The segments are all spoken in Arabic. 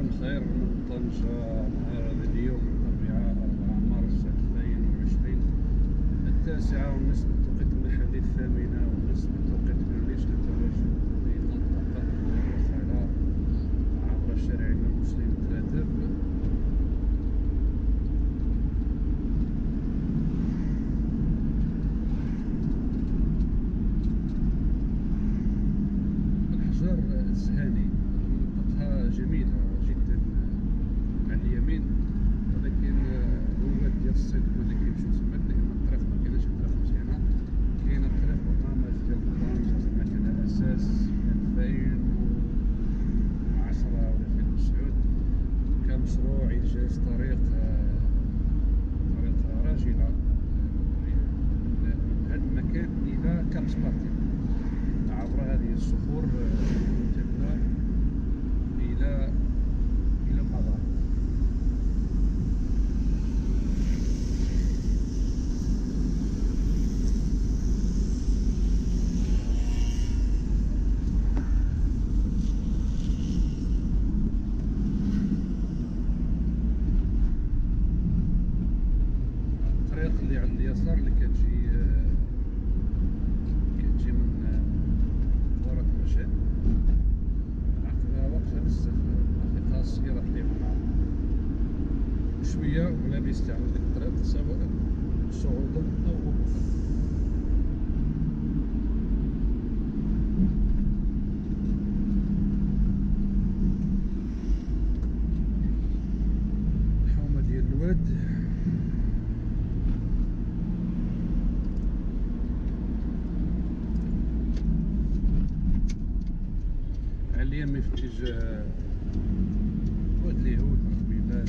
صباح الخير من طنجة. نهار اليوم الأربعاء 4 مارس 2020 9:30 بالتوقيت المحلي، 8:30 بالتوقيت جرينتش. نتواجد في منطقة الرسالة عبر شارعنا مسلم 3. الحجر الزهاني منطقة جميلة جدا على اليمين، ولكن الواد ديال الصيد هما اللي كيمشيو تما، لأن الطريق مكايناش الطريق مزيانة. كاينة الطريق برنامج ديال طنجة زعما على أساس 2010 ولا 2009 كمشروع إنجاز طريق راجلة من هذا المكان إلى كاب سبارتيم عبر هذه الصخور الممتدة إلى المضار. الطريق اللي على اليسار اللي كتجي من ورا المشهد عقبها واقفة بزاف، حقيقة السيارات اللي معاها شوية ولا بيستعمل ديك الطريق سواء صعودا أو هبوطا. الحومة ديال الواد على اليمين في اتجاه واد اليهود الربيبات.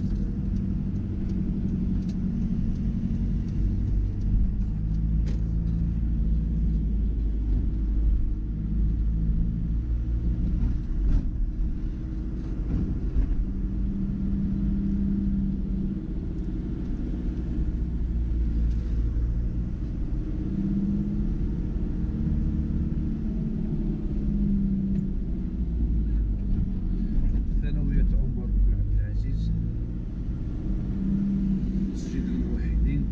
ثانوية عمر بن عبد العزيز، مسجد الموحدين.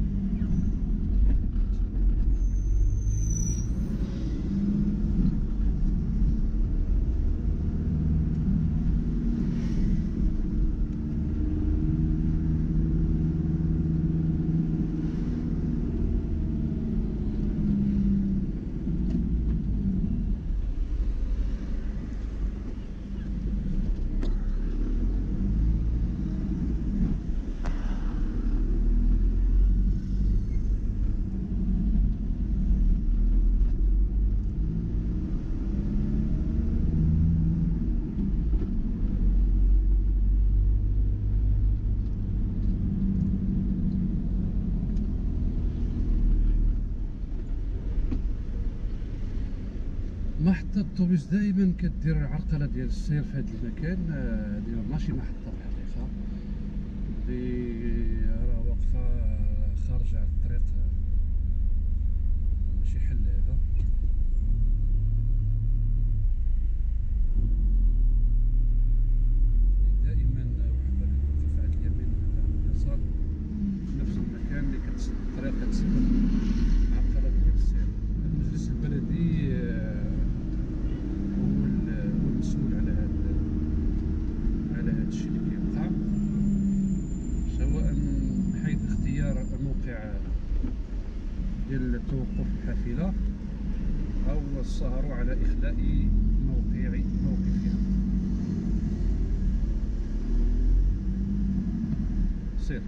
محطة الطوبيس دائما كدير العرقلة ديال السير في هذا المكان، ديال ماشي محطة الحقيقة اللي راه واقفة خارجة على الطريق، ماشي حل هذا. دائما وحدة كتوقف على اليمين وحدة على اليسار في نفس المكان اللي كتسد الطريق، كتسبب عرقلة ديال السير. المجلس البلدي هو المسؤول على هذا الشيء اللي كيوقع، سواء من حيث اختيار موقع ديال توقف الحافلة أو السهر على إخلاء موقفها. سير.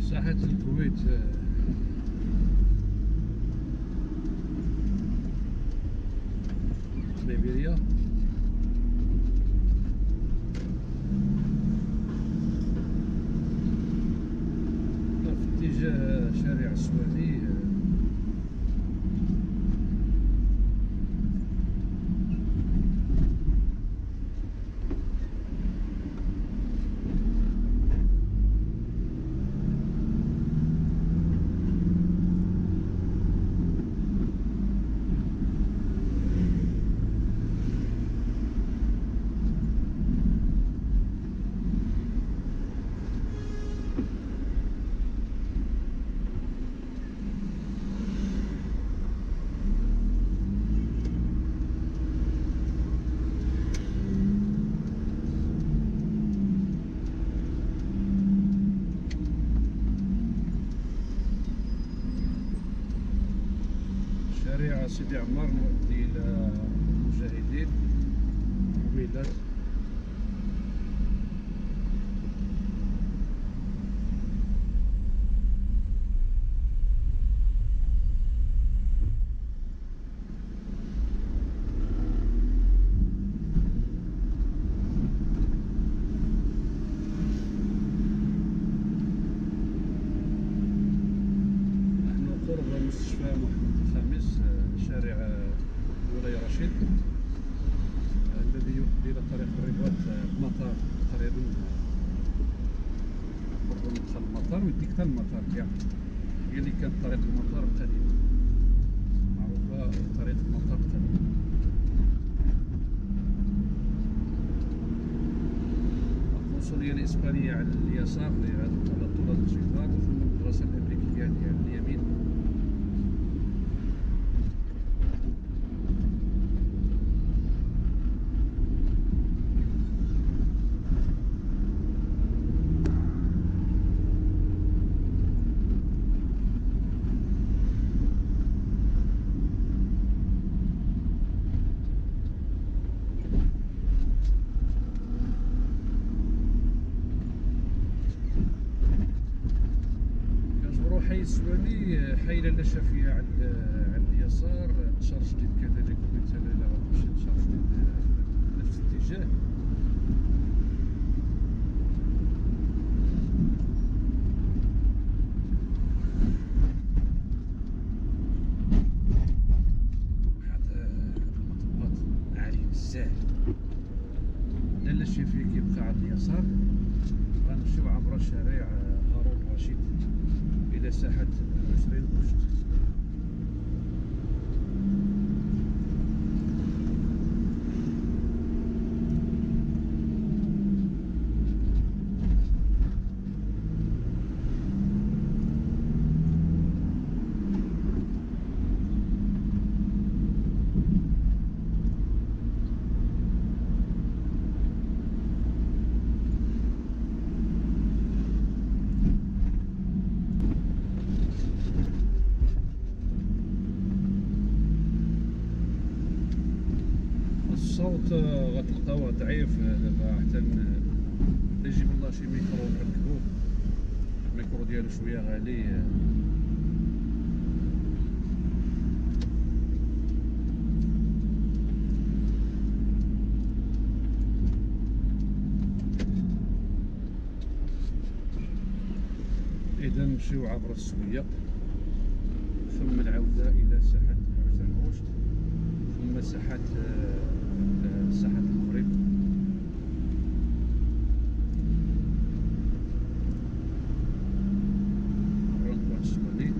ساحة الكويت ليبيريا. في اتجاه شارع السواني. شارع سيدي عمار مؤدي إلى المجاهدين وميلاد. نحن قرب مستشفى محمد الخامس، شارع مولاي رشيد الذي يؤدي إلى طريق الرباط المطار تقريبا. قرب مدخل المطار ويديك حتى المطار كاع. هي اللي كانت طريق المطار القديمة، معروفة طريق المطار القديمة. القنصلية الإسبانية على اليسار على طول الجدار، ثم المدرسة الأمريكية على اليمين. حي السواني، حي لاله شافيه على اليسار، نشر جديد كذلك مثلا لا غتمشي نشر جديد نفس الاتجاه. واحد المطبات عالي بزاف. لاله شافيه كيبقى على اليسار، غنمشيو عبر شارع هارون الرشيد إلى ساحة 20 غشت. الصوت غتلقاوه ضعيف دابا، حتى يجيب الله شي ميكرو نركبو. الميكرو ديالو شويه غالي. اذا نمشيو عبر السويه، ثم العوده الى ساحه حسن غوشت، ثم ساحه المغرب. الرنكوان السواني.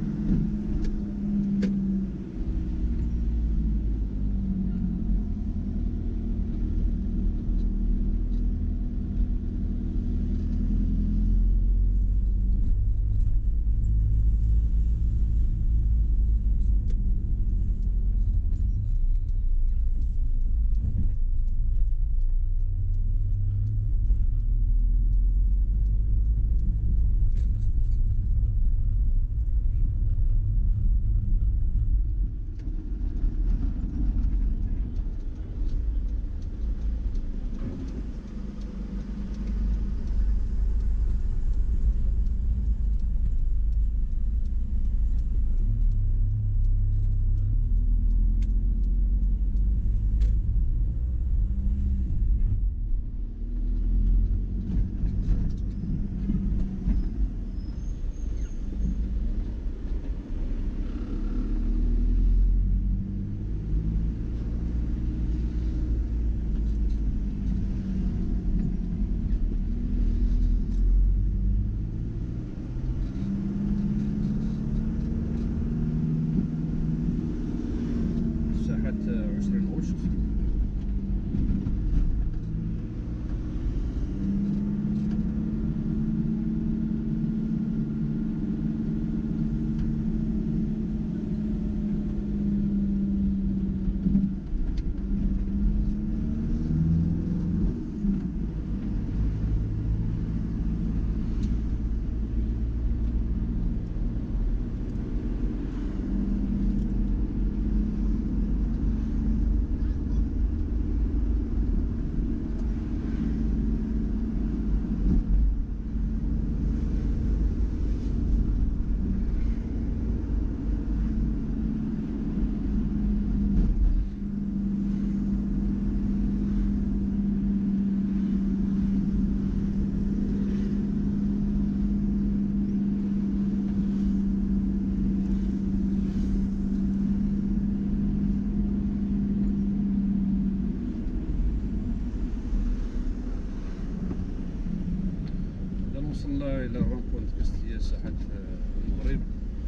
رونبوان كاستيا ساحة المغرب.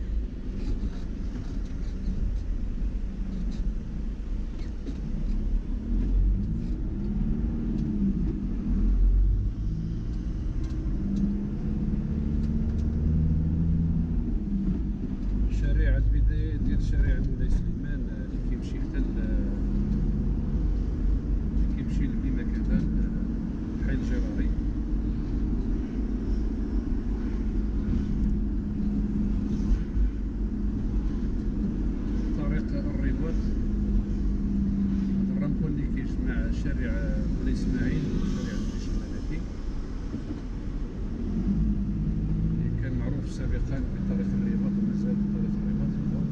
شارع البداية ديال شارع مولاي سليمان اللي كيمشي حتى كيمشي بمكان الحي الجراري. طريق الرباط، الرامبون اللي كيجمع شارع مولاي اسماعيل وشارع الجيش الملكي اللي كان معروف سابقا بطريق الرباط ومازال طريق الرباط هو.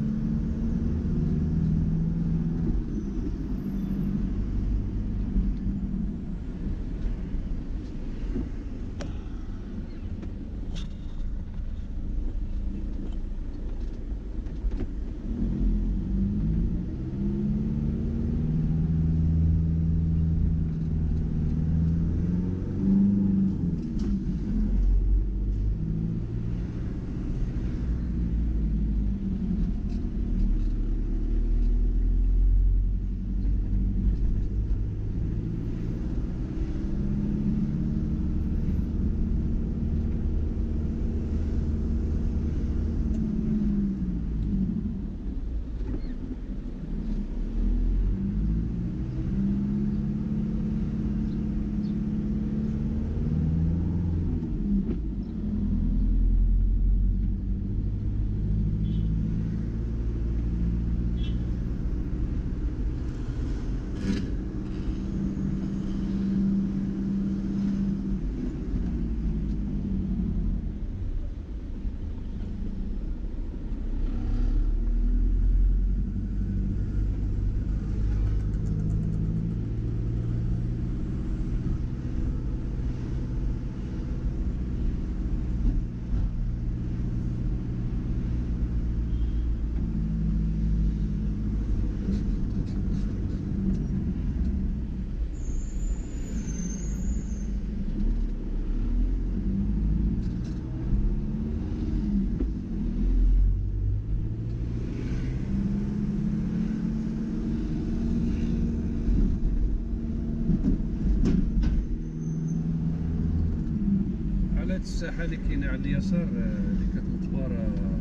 على هاد الساحة اللي كاينة على اليسار اللي كتنطبر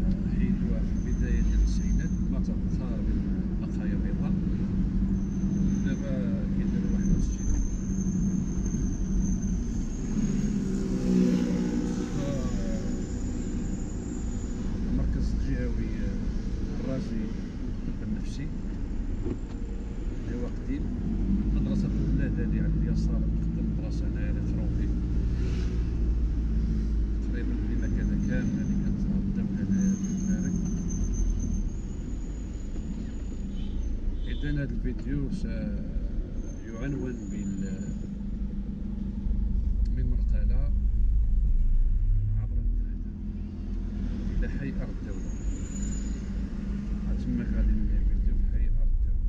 حيدوها في البداية ديال التسعينات ما تبقى من بقايا بيضاء. دابا كيديروا واحد المسجد. المركز الجهوي الرازي الطب النفسي اللي هو قديم. مدرسة الولادة اللي على اليسار قدام المدرسة هنايا اللي تروفي تقريبا في مكان كامل اللي كانت الدولة هنايا في المغرب. إذن هذا الفيديو سيعنون بالمرتلى عبر الثلاثة إلى حي أرض الدولة. تما غادي ندير فيديو في حي أرض الدولة.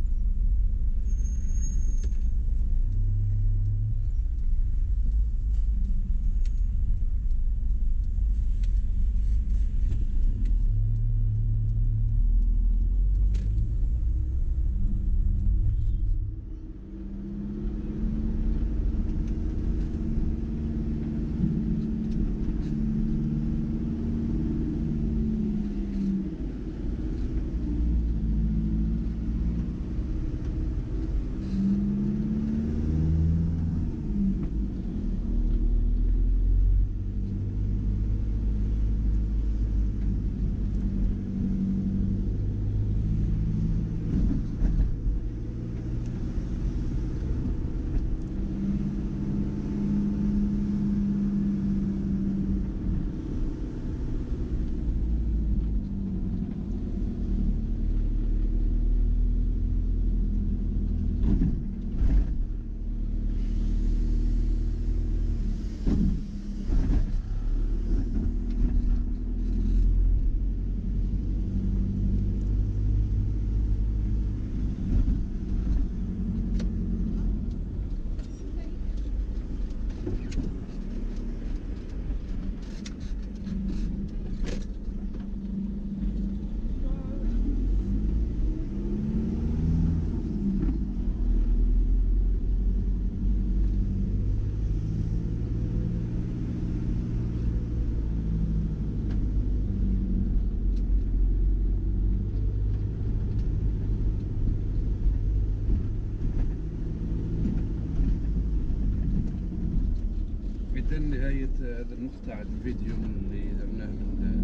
نهاية هذا المقطع الفيديو اللي درناه من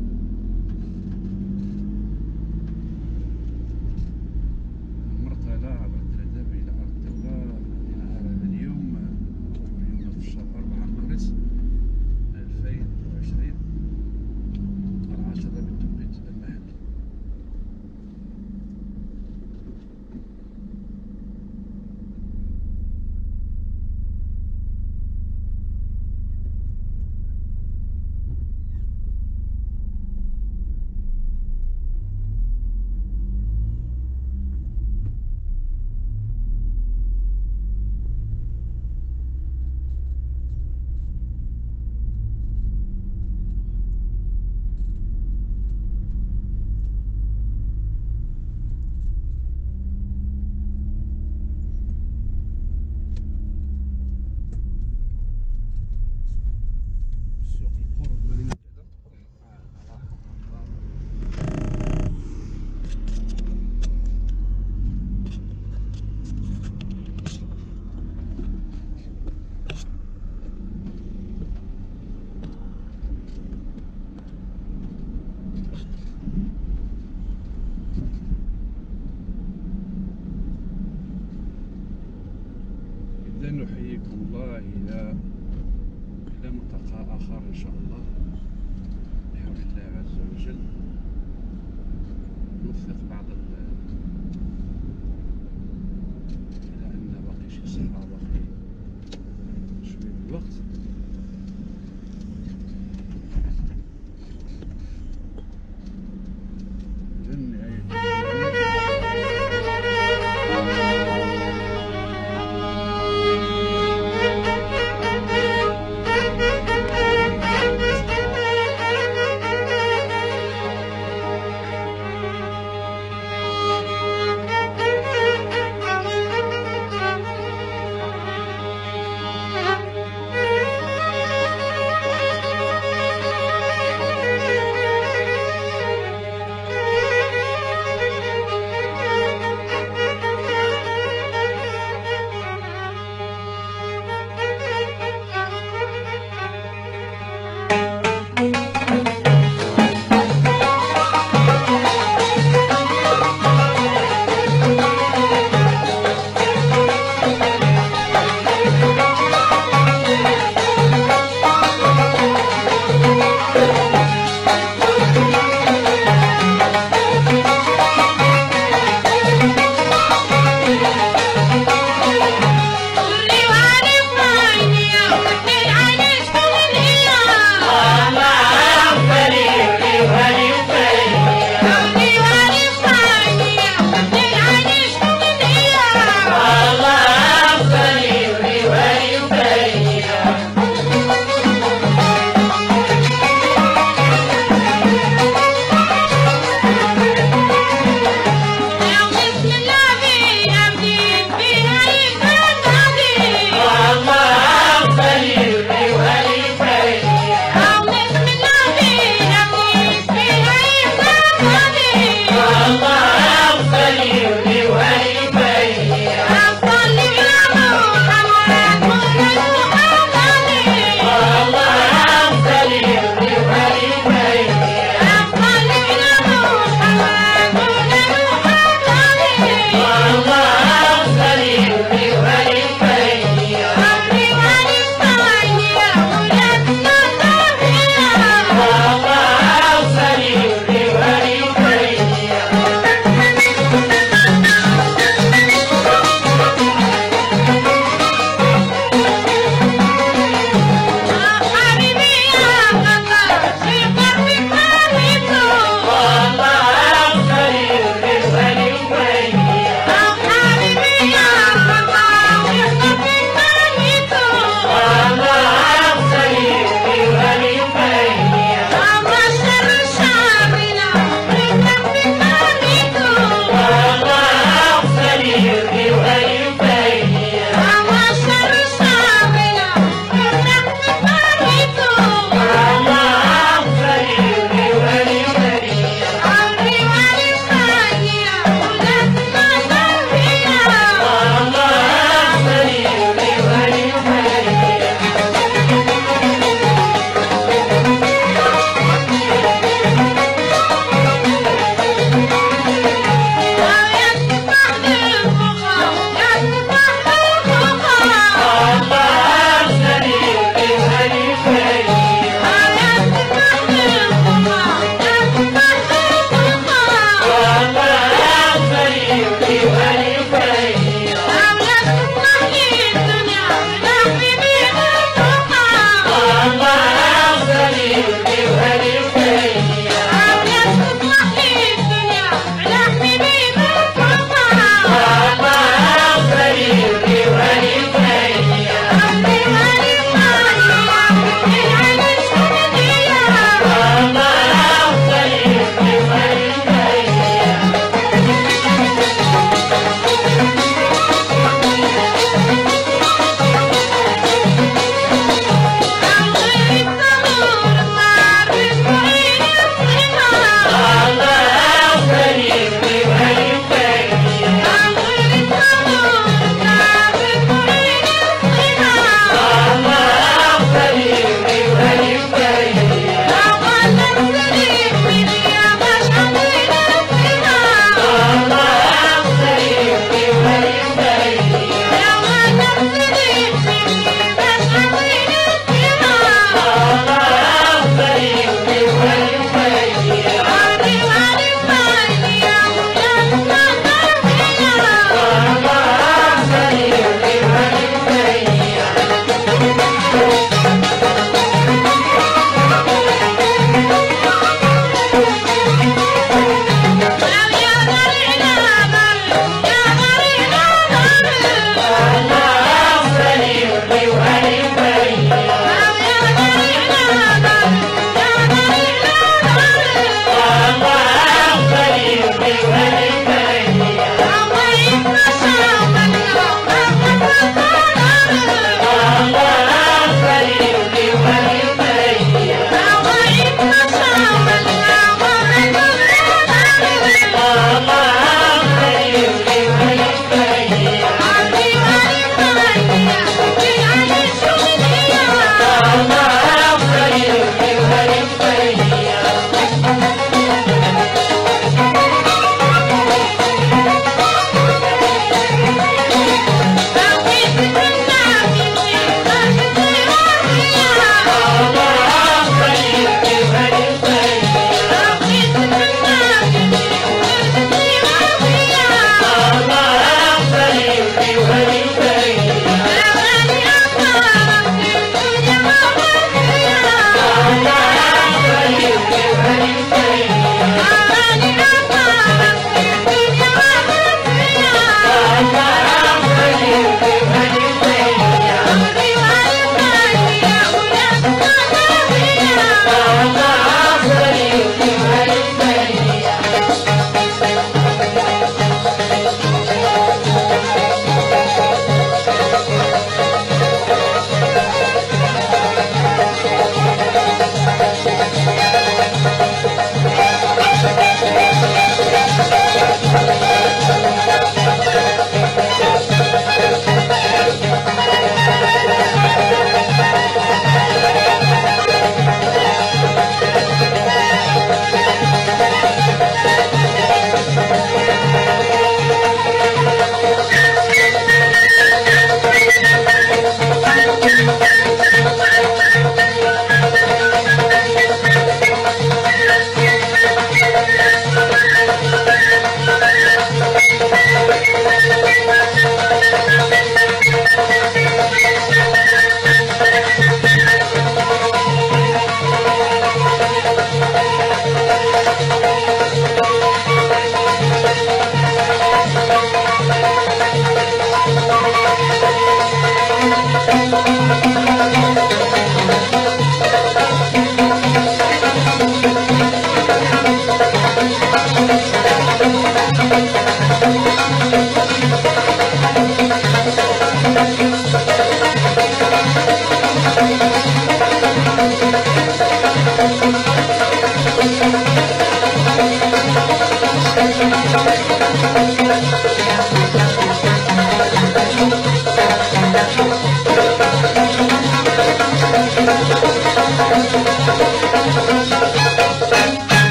مرتلة عبر التلداب إلى أرض الدولة في نهار هذا اليوم، اليوم في الشهر 4 مارس 2020 العاشرة بالتوقيت المحلي. سوق القرب مدينة جدة. إذا نحييكم الله إلى ملتقى آخر إن شاء الله بحول الله عز وجل. نوفق بعض إلى أن باقي شي صحة وباقي شوية الوقت. إذا نهاية